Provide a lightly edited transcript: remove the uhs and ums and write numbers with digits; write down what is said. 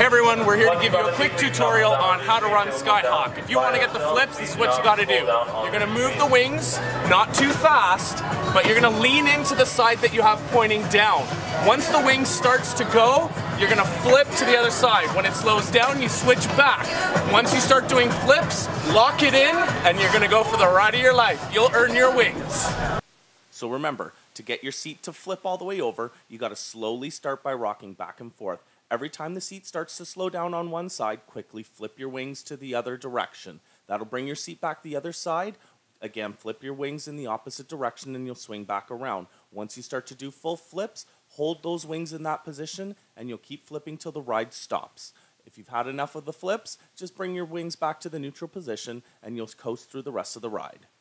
Hey everyone, we're here to give you a quick tutorial on how to run Skyhawk. If you want to get the flips, this is what you got to do. You're going to move the wings, not too fast, but you're going to lean into the side that you have pointing down. Once the wing starts to go, you're going to flip to the other side. When it slows down, you switch back. Once you start doing flips, lock it in, and you're going to go for the ride of your life. You'll earn your wings. So remember, to get your seat to flip all the way over, you got to slowly start by rocking back and forth. Every time the seat starts to slow down on one side, quickly flip your wings to the other direction. That'll bring your seat back the other side. Again, flip your wings in the opposite direction and you'll swing back around. Once you start to do full flips, hold those wings in that position and you'll keep flipping till the ride stops. If you've had enough of the flips, just bring your wings back to the neutral position and you'll coast through the rest of the ride.